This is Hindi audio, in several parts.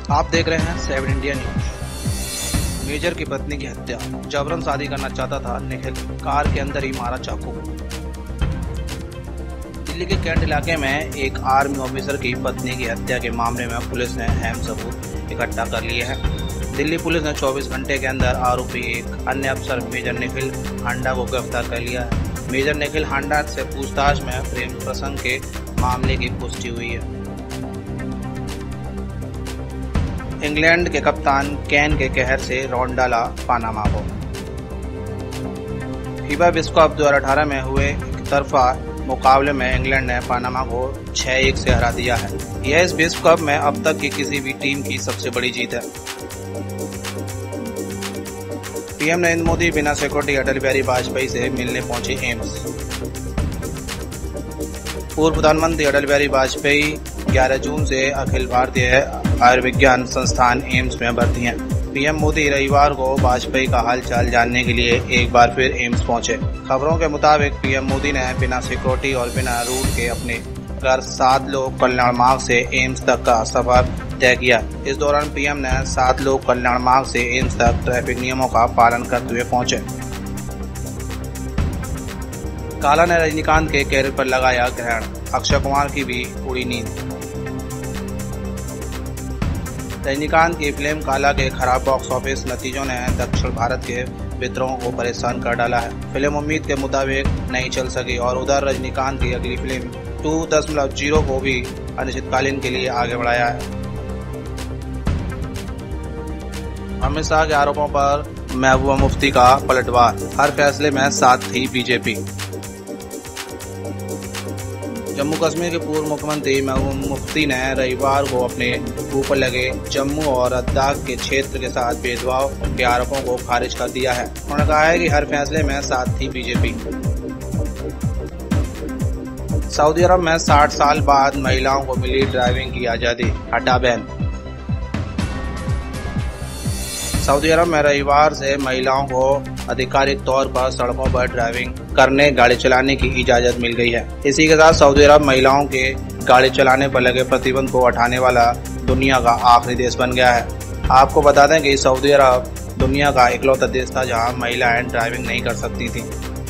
आप देख रहे हैं 7 इंडिया न्यूज। मेजर की पत्नी की हत्या, जबरन शादी करना चाहता था निखिल, कार के अंदर ही मारा चाकू। दिल्ली के कैंट इलाके में एक आर्मी ऑफिसर की पत्नी की हत्या के मामले में पुलिस ने अहम सबूत इकट्ठा कर लिए हैं। दिल्ली पुलिस ने 24 घंटे के अंदर आरोपी एक अन्य अफसर मेजर निखिल हांडा को गिरफ्तार कर लिया है। मेजर निखिल हांडा से पूछताछ में प्रेम प्रसंग के मामले की पुष्टि हुई है। इंग्लैंड के कप्तान केन के कहर से रौंड डाला पानामा को। फीफा विश्व कप 2018 में हुए एक तरफा मुकाबले में इंग्लैंड ने पानामा को 6-1 से हरा दिया है। यह इस विश्व कप में अब तक की किसी भी टीम की सबसे बड़ी जीत है। पीएम नरेंद्र मोदी बिना सिक्योरिटी अटल बिहारी वाजपेयी से मिलने पहुंचे एम्स। पूर्व प्रधानमंत्री अटल बिहारी वाजपेयी 11 जून से अखिल भारतीय आयुर्विज्ञान संस्थान एम्स में भर्ती हैं। पीएम मोदी रविवार को वाजपेयी का हालचाल जानने के लिए एक बार फिर एम्स पहुंचे। खबरों के मुताबिक पीएम मोदी ने बिना सिक्योरिटी और बिना रूट के अपने घर 7 लोक कल्याण मार्ग से एम्स तक का सफर तय किया। इस दौरान पीएम ने 7 लोक कल्याण मार्ग से एम्स तक ट्रैफिक नियमों का पालन करते हुए पहुंचे। काला ने रजनीकांत के कैरियर पर लगाया ग्रहण, अक्षय कुमार की भी उड़ी नींद। रजनीकांत की फिल्म काला के खराब बॉक्स ऑफिस नतीजों ने दक्षिण भारत के मित्रों को परेशान कर डाला है। फिल्म उम्मीद के मुताबिक नहीं चल सकी और उधर रजनीकांत की अगली फिल्म 2.0 को भी अनिश्चितकालीन के लिए आगे बढ़ाया है। अमित शाह के आरोपों पर महबूबा मुफ्ती का पलटवार, हर फैसले में साथ थी बीजेपी। जम्मू कश्मीर के पूर्व मुख्यमंत्री महबूबा मुफ्ती ने रविवार को अपने ऊपर लगे जम्मू और लद्दाख के क्षेत्र के साथ भेदभाव के आरोपों को खारिज कर दिया है। उन्होंने कहा है कि हर फैसले में साथ थी बीजेपी। सऊदी अरब में 60 साल बाद महिलाओं को मिली ड्राइविंग की आजादी, हटा बैन। सऊदी अरब में रविवार से महिलाओं को आधिकारिक तौर पर सड़कों पर ड्राइविंग करने, गाड़ी चलाने की इजाजत मिल गई है। इसी के साथ सऊदी अरब महिलाओं के गाड़ी चलाने पर लगे प्रतिबंध को हटाने वाला दुनिया का आखिरी देश बन गया है। आपको बता दें कि सऊदी अरब दुनिया का इकलौता देश था जहां महिलाएं ड्राइविंग नहीं कर सकती थी।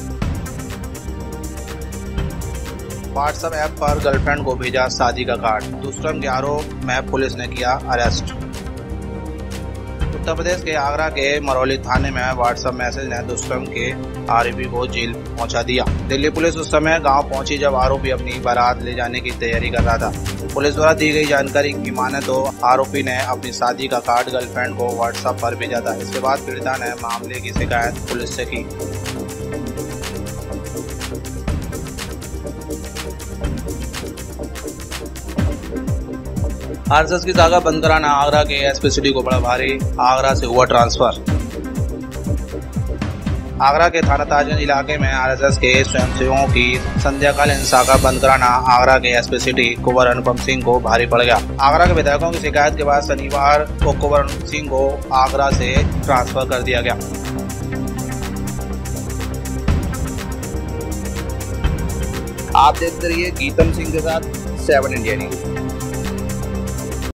व्हाट्सएप ऐप पर गर्लफ्रेंड को भेजा शादी का कार्ड, दुष्कर्म के आरोप में पुलिस ने किया अरेस्ट। उत्तर प्रदेश के आगरा के मरौली थाने में व्हाट्सएप मैसेज ने दुष्कर्म के आरोपी को जेल पहुंचा दिया। दिल्ली पुलिस उस समय गांव पहुंची जब आरोपी अपनी बारात ले जाने की तैयारी कर रहा था। पुलिस द्वारा दी गई जानकारी की माने तो आरोपी ने अपनी शादी का कार्ड गर्लफ्रेंड को व्हाट्सएप पर भेजा था। इसके बाद पीड़िता ने मामले की शिकायत पुलिस से की। आरएसएस की सागा बंद कराना, आगरा के एसपी सिटी को बड़ा भारी, आगरा से हुआ ट्रांसफर। आगरा के थाना ताजगंज इलाके में आरएसएस के स्वयंसेवकों की संध्याकालीन शाखा बंद कराना आगरा के एसपी सिटी कुंवर अनुपम सिंह को भारी पड़ गया। आगरा के विधायकों की शिकायत के बाद शनिवार को कुंवर अनुपम सिंह को आगरा से ट्रांसफर कर दिया गया। आप देखते रहिए गीतम सिंह के साथ 7 इंडिया न्यूज।